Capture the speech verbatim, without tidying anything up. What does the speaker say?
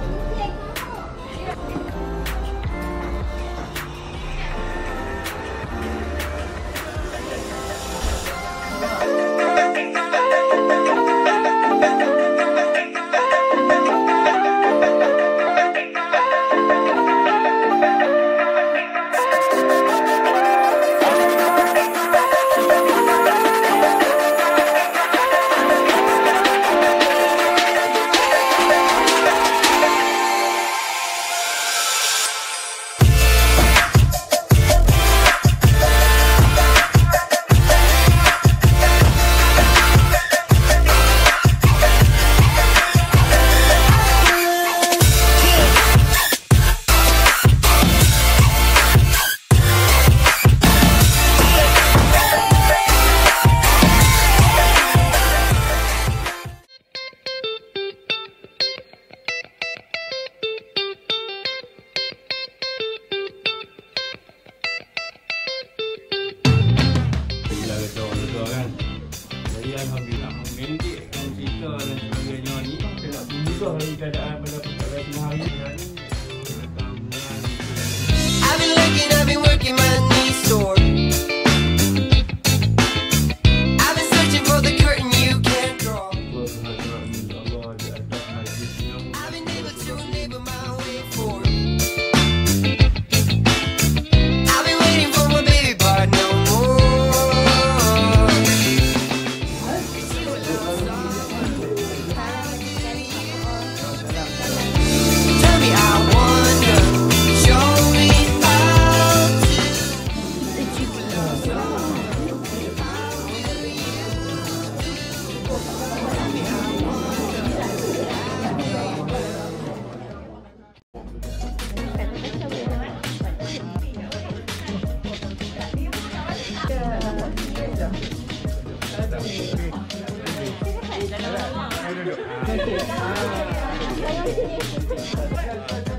Alhamdulillah mendek kan cerita dan sebagainya ni saya nak mudah lagi keadaan pada pada hari ni. I've been looking, I've been working my knees sore. I've been searching for the curtain you can't draw. I've been able to enable my way forward. I've been waiting for my baby but no more. Thank you.